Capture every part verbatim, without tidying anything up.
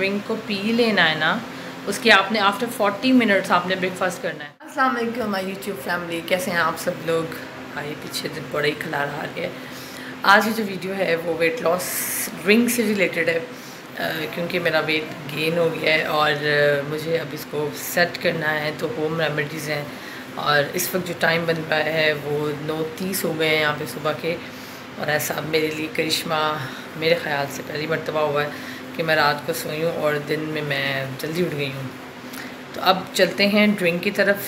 Drink को P लेना है ना, उसके आपने आफ्टर फोर्टी मिनट्स आपने ब्रेकफास्ट करना है। अस्सलाम वालेकुम माय यूट्यूब फैमिली, कैसे हैं आप सब लोग। आइए पीछे दिन बड़ा ही खिला रहा है। आज की जो वीडियो है वो वेट लॉस ड्रिंक से रिलेटेड है, uh, क्योंकि मेरा वेट गेन हो गया है और uh, मुझे अब इसको सेट करना है। तो होम रेमेडीज़ हैं और इस वक्त जो टाइम बन रहा है वो नौ तीस हो गए हैं यहाँ पे सुबह के। और ऐसा अब मेरे लिए करिश्मा मेरे ख़्याल से पहली मरतबा हुआ है कि मैं रात को सोई हूँ और दिन में मैं जल्दी उठ गई हूँ। तो अब चलते हैं ड्रिंक की तरफ।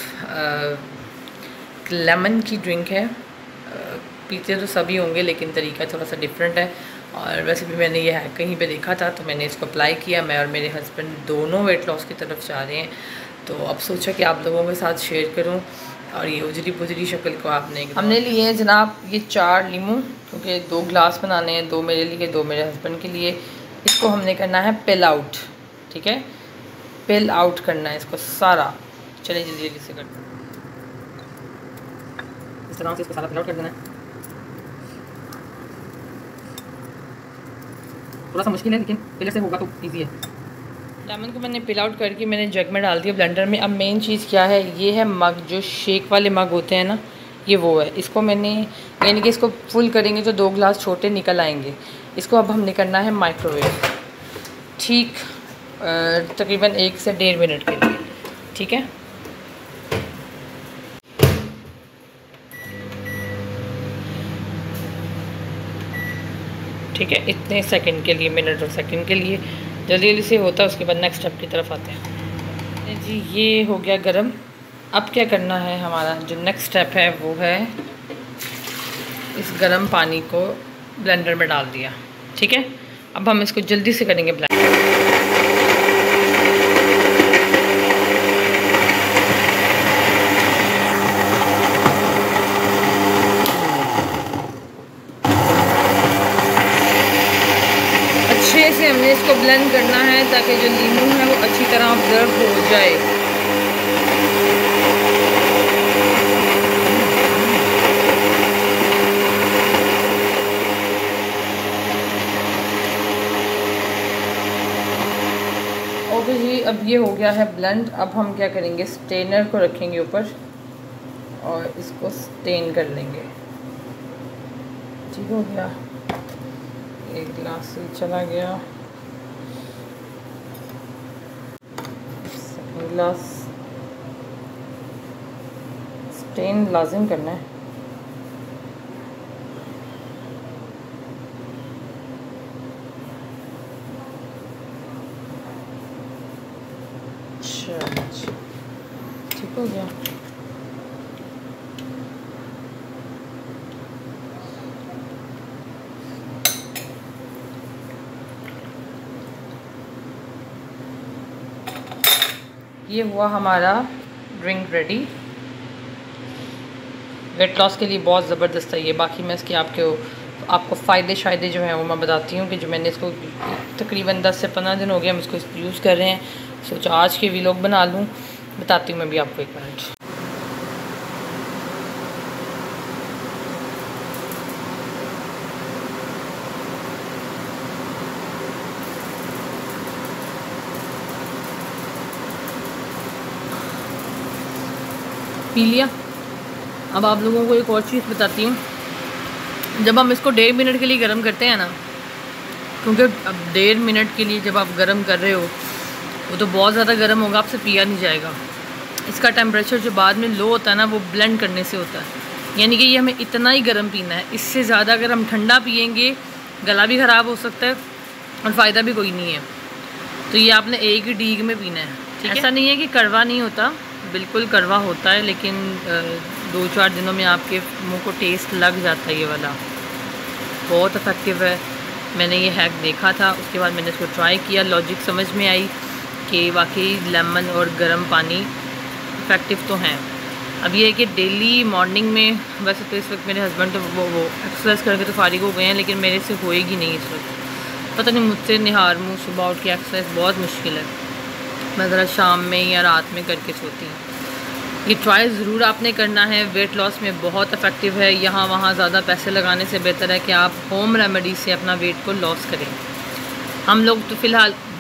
लेमन की ड्रिंक है, आ, पीते तो सभी होंगे लेकिन तरीका थोड़ा सा डिफरेंट है। और वैसे भी मैंने ये है कहीं पे देखा था तो मैंने इसको अप्लाई किया। मैं और मेरे हस्बैंड दोनों वेट लॉस की तरफ जा रहे हैं, तो अब सोचा कि आप लोगों के साथ शेयर करूं। और ये उजरी पुजरी शक्ल को आपने हमने लिए हैं जनाब ये चार लीमू, क्योंकि दो ग्लास बनाने हैं, दो मेरे लिए दो मेरे हस्बैंड के लिए। इसको हमने करना है पिल आउट, ठीक है, पिल आउट करना है इसको सारा। चलिए जल्दी जल्दी से करते हैं, इस तरह से इसको सारा पिल आउट कर देना है। थोड़ा सा मुश्किल है लेकिन पहले से होगा तो इजी है। लेमन को मैंने पिल आउट करके मैंने जग में डाल दिया ब्लेंडर में। अब मेन चीज़ क्या है, ये है मग, जो शेक वाले मग होते हैं ना, ये वो है। इसको मैंने यानी कि इसको फुल करेंगे तो दो ग्लास छोटे निकल आएंगे। इसको अब हमने करना है माइक्रोवेव, ठीक तकरीबन एक से डेढ़ मिनट के लिए, ठीक है। ठीक है, इतने सेकंड के लिए, मिनट और सेकंड के लिए जल्दी जल्दी से होता है। उसके बाद नेक्स्ट स्टेप की तरफ आते हैं जी। ये हो गया गरम। अब क्या करना है, हमारा जो नेक्स्ट स्टेप है वो है इस गरम पानी को ब्लेंडर में डाल दिया, ठीक है। अब हम इसको जल्दी से करेंगे ब्लेंड। अच्छे से हमने इसको ब्लेंड करना है ताकि जो लीमू है वो अच्छी तरह ऑब्जर्व हो जाए। ओके जी, अब ये हो गया है ब्लेंड। अब हम क्या करेंगे, स्टेनर को रखेंगे ऊपर और इसको स्टेन कर लेंगे। ठीक हो गया, एक गिलास से चला गया, गिलास स्टेन लाजिम करना है। अच्छा, ठीक हो गया। ये हुआ हमारा ड्रिंक रेडी। वेट लॉस के लिए बहुत ज़बरदस्त है ये। बाकी मैं इसके आपके आपको फ़ायदे शायदे जो हैं वो मैं बताती हूँ कि जो मैंने इसको तकरीबन दस से पंद्रह दिन हो गए हम इसको यूज़ कर रहे हैं। सोचा आज के व्लॉग बना लूँ, बताती हूँ मैं भी आपको, एक मिनट। पी लिया। अब आप लोगों को एक और चीज़ बताती हूँ, जब हम इसको डेढ़ मिनट के लिए गर्म करते हैं ना, क्योंकि अब डेढ़ मिनट के लिए जब आप गर्म कर रहे हो वो तो बहुत ज़्यादा गर्म होगा, आपसे पिया नहीं जाएगा। इसका टेम्परेचर जो बाद में लो होता है ना वो ब्लेंड करने से होता है, यानी कि ये हमें इतना ही गर्म पीना है। इससे ज़्यादा अगर हम ठंडा पियेंगे गला भी ख़राब हो सकता है और फ़ायदा भी कोई नहीं है। तो ये आपने एक ही डीग में पीना है, ठीक है। ऐसा नहीं है कि कड़वा नहीं होता, बिल्कुल कड़वा होता है, लेकिन दो चार दिनों में आपके मुंह को टेस्ट लग जाता है। ये वाला बहुत इफेक्टिव है। मैंने ये हैक देखा था, उसके बाद मैंने इसको ट्राई किया, लॉजिक समझ में आई कि वाकई लेमन और गर्म पानी इफ़ेक्टिव तो हैं। अब ये है कि डेली मॉर्निंग में, वैसे तो इस वक्त मेरे हस्बैंड तो वो वो एक्सरसाइज करके तो फारिग हो गए हैं, लेकिन मेरे से होएगी नहीं इस वक्त। पता नहीं मुझसे निहार मुँह सुबह उठ के एक्सरसाइज बहुत मुश्किल है। मैं ज़रा शाम में या रात में करके सोती हूँ। ये ट्राई ज़रूर आपने करना है, वेट लॉस में बहुत इफ़ेक्टिव है। यहाँ वहाँ ज़्यादा पैसे लगाने से बेहतर है कि आप होम रेमेडी से अपना वेट को लॉस करें। हम लोग तो फ़िलहाल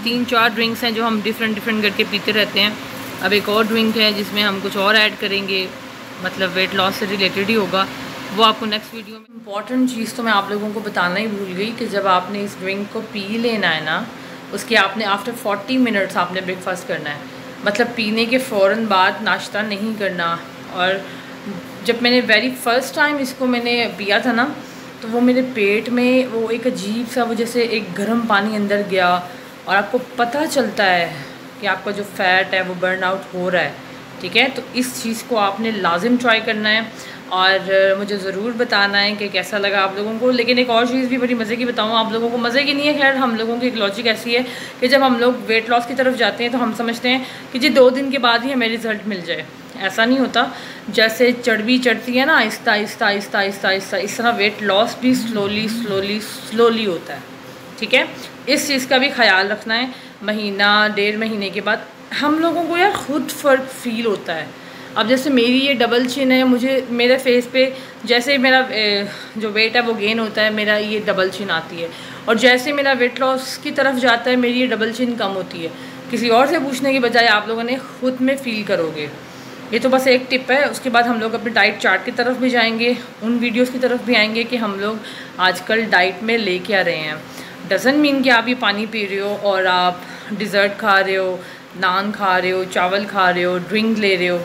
तीन चार ड्रिंक्स हैं जो हम डिफरेंट डिफरेंट करके पीते रहते हैं। अब एक और ड्रिंक है जिसमें हम कुछ और ऐड करेंगे, मतलब वेट लॉस से रिलेटेड ही होगा, वो आपको नेक्स्ट वीडियो में। इम्पॉर्टेंट चीज़ तो मैं आप लोगों को बताना ही भूल गई कि जब आपने इस ड्रिंक को पी लेना है ना, उसके आपने आफ्टर फोर्टी मिनट्स आपने ब्रेकफास्ट करना है, मतलब पीने के फ़ौरन बाद नाश्ता नहीं करना। और जब मैंने वेरी फर्स्ट टाइम इसको मैंने पिया था ना, तो वो मेरे पेट में वो एक अजीब सा, वो जैसे एक गर्म पानी अंदर गया, और आपको पता चलता है कि आपका जो फ़ैट है वो बर्न आउट हो रहा है। ठीक है, तो इस चीज़ को आपने लाजिम ट्राई करना है और मुझे ज़रूर बताना है कि कैसा लगा आप लोगों को। लेकिन एक और चीज़ भी बड़ी मज़े की बताऊँ आप लोगों को, मज़े की नहीं है खैर, हम लोगों की एक लॉजिक ऐसी है कि जब हम लोग वेट लॉस की तरफ जाते हैं तो हम समझते हैं कि जी दो दिन के बाद ही हमें रिज़ल्ट मिल जाए। ऐसा नहीं होता। जैसे चर्बी चढ़ती है ना, आहिस्ता आहिस्ता आहिस्ता आहिस्ता आहिस्ता, इस तरह वेट लॉस भी स्लोली स्लोली स्लोली होता है। ठीक है, इस चीज़ का भी ख्याल रखना है। महीना डेढ़ महीने के बाद हम लोगों को यार खुद फ़र्क फील होता है। अब जैसे मेरी ये डबल चिन है, मुझे मेरे फेस पे जैसे मेरा जो वेट है वो गेन होता है, मेरा ये डबल चिन आती है, और जैसे मेरा वेट लॉस की तरफ जाता है मेरी ये डबल चिन कम होती है। किसी और से पूछने की बजाय आप लोगों ने खुद में फ़ील करोगे। ये तो बस एक टिप है। उसके बाद हम लोग अपने डाइट चार्ट की तरफ भी जाएंगे, उन वीडियोस की तरफ भी आएंगे कि हम लोग आजकल डाइट में ले क्या रहे हैं। डज़न मीन कि आप ये पानी पी रहे हो और आप डिज़र्ट खा रहे हो, नान खा रहे हो, चावल खा रहे हो, ड्रिंक ले रहे हो।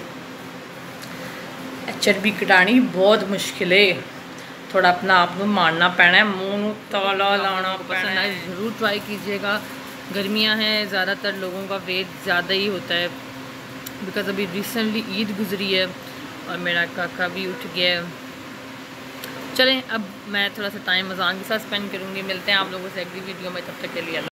चर्बी घटानी बहुत मुश्किल है, थोड़ा अपना आप को मारना पैना है, मुँह ताला लाना पसंद है, ज़रूर ट्राई कीजिएगा। गर्मियाँ हैं, ज़्यादातर लोगों का वेट ज़्यादा ही होता है, बिकॉज अभी रिसेंटली ईद गुजरी है और मेरा काका भी उठ गया है। चलें अब मैं थोड़ा सा टाइम अज़ान के साथ स्पेंड करूँगी। मिलते हैं आप लोगों से अगली वीडियो में, तब तक के लिए।